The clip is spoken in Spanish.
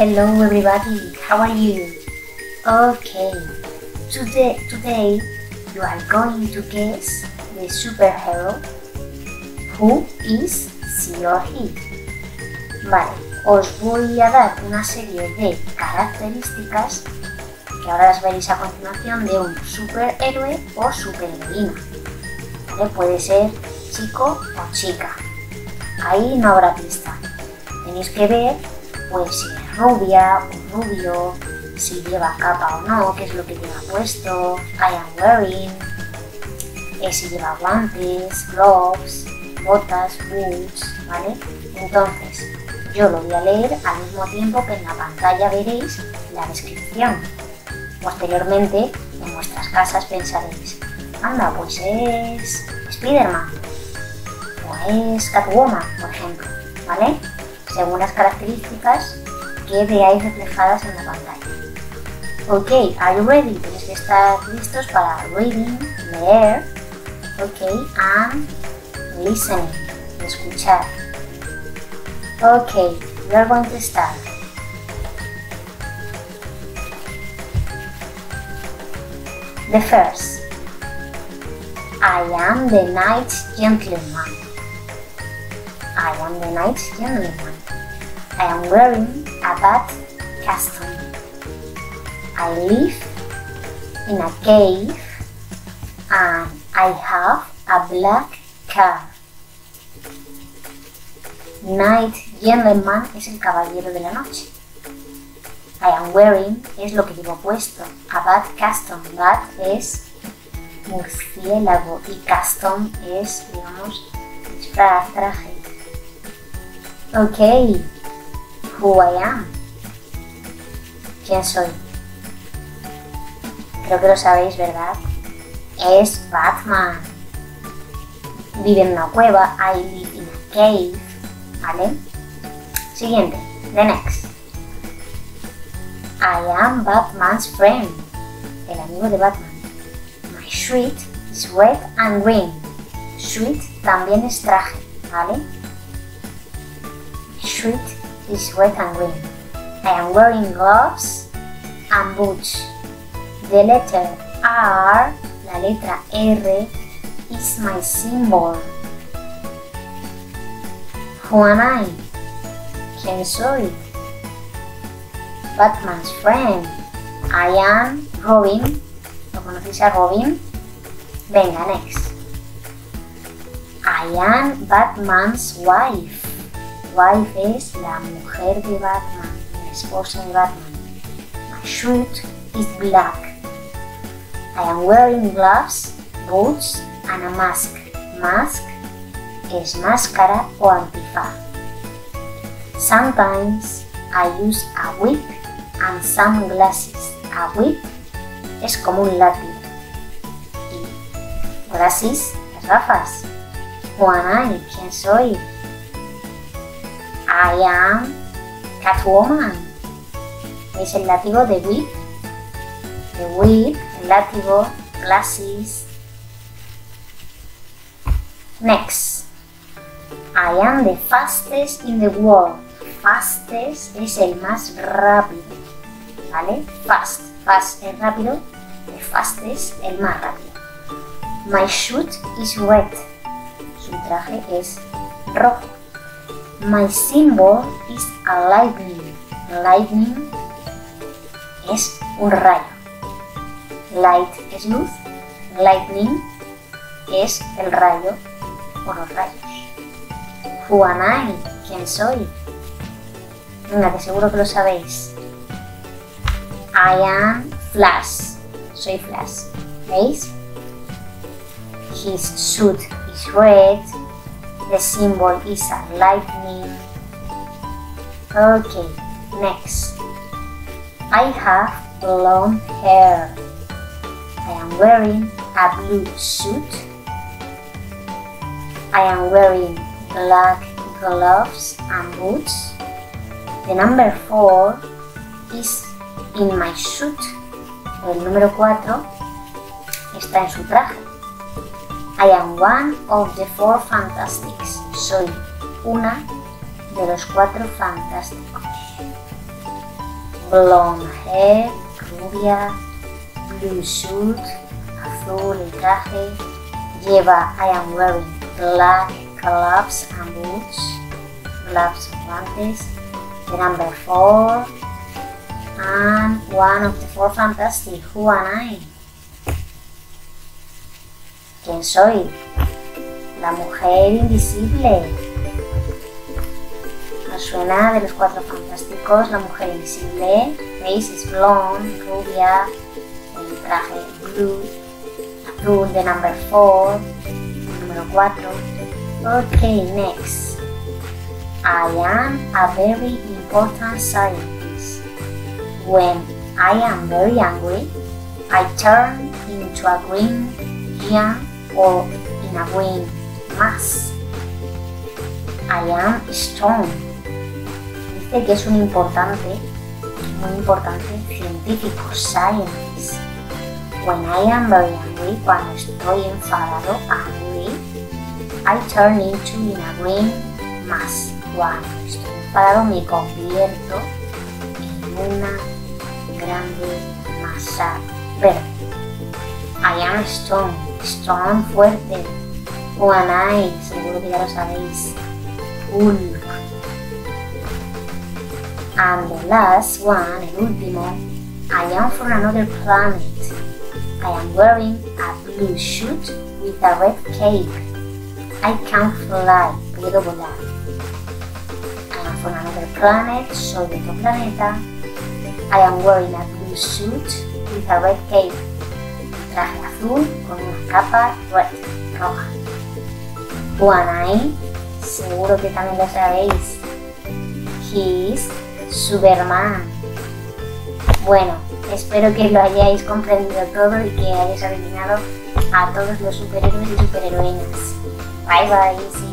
Hello everybody, how are you? Okay, today you are going to guess the superhero. Who is she or he? Vale, os voy a dar una serie de características que ahora las veréis a continuación de un superhéroe o superheroína. ¿Vale? Puede ser chico o chica. Ahí no habrá pista. Tenéis que ver pues si es rubia o rubio, si lleva capa o no, qué es lo que lleva puesto, I am wearing, si lleva guantes, gloves, botas, boots, ¿vale? Entonces, yo lo voy a leer al mismo tiempo que en la pantalla veréis la descripción. Posteriormente, en vuestras casas pensaréis, anda, pues es Spiderman o es Catwoman, por ejemplo, ¿vale? Según las características que veáis reflejadas en la pantalla. Ok, are you ready? Tenéis que estar listos para reading, leer, ok, and listening, escuchar. Ok, we are going to start. The first, I am the Night Gentleman. I am the Night Gentleman. I am wearing a bat costume. I live in a cave and I have a black car. Night Gentleman es el caballero de la noche. I am wearing es lo que llevo puesto. A bat costume. Bat es murciélago y costume es, digamos, disfraz, traje. Ok, who I am. ¿Quién soy? Creo que lo sabéis, ¿verdad? Es Batman. Vive en una cueva. I live in a cave. ¿Vale? Siguiente, the next. I am Batman's friend. El amigo de Batman. My suit is red and green. Suit también es traje, ¿vale? My suit is red and green. I am wearing gloves and boots. The letter R, la letra R, is my symbol. Who am I? ¿Quién soy? Batman's friend. I am Robin. ¿Lo conocéis a Robin? Venga, next. I am Batman's wife. Wife es la mujer de Batman, la esposa de Batman. My suit is black. I am wearing gloves, boots and a mask. Mask es máscara o antifaz. Sometimes I use a whip and sunglasses. A whip es como un látigo. Y glasses, las gafas. Who am I? ¿Quién soy? I am Catwoman. ¿Veis el látigo de whip? The whip, el látigo, glasses. Next. I am the fastest in the world. Fastest es el más rápido, ¿vale? Fast, fast es rápido, the fastest el más rápido. My suit is red. Su traje es rojo. My symbol is a lightning. Lightning es un rayo. Light es luz, lightning es el rayo o los rayos. Who am I? ¿Quién soy? Venga, que seguro que lo sabéis. I am Flash. Soy Flash. ¿Veis? His suit is red. The symbol is a lightning. Okay, next. I have blonde hair. I am wearing a blue suit. I am wearing black gloves and boots. The number 4 is in my suit. El número 4 está en su traje. I am one of the 4 fantastics. Soy una de los 4 fantásticos. blonde hair, rubia, blue suit, azul el traje, lleva I am wearing black gloves and boots, gloves y guantes, the number 4, and one of the 4 fantastic, who am I? ¿Quién soy? La mujer invisible. ¿Nos suena de los 4 fantásticos? La mujer invisible. Face is blonde, rubia, el traje blue, azul, the number 4, número 4. Okay, next. I am a very important scientist. When I am very angry, I turn into a green giant or in a green mass. I am strong. Dice que es un importante, muy importante científico, scientist. When I am very angry, cuando estoy enfadado, angry, I turn into in a green mass. Cuando estoy enfadado me convierto en una grande masa verde. I am strong, strong, fuerte. Who am I? Seguro que ya lo sabéis. Hulk. And the last one, el último, I am from another planet. I am wearing a blue suit with a red cape. I can fly, puedo volar. I am from another planet, soy de otro planeta. I am wearing a blue suit with a red cape. Traje azul con una capa red, roja. Who am I? Seguro que también lo sabéis. He is Superman. Bueno, espero que lo hayáis comprendido todo y que hayáis adivinado a todos los superhéroes y superheroínas. Bye bye.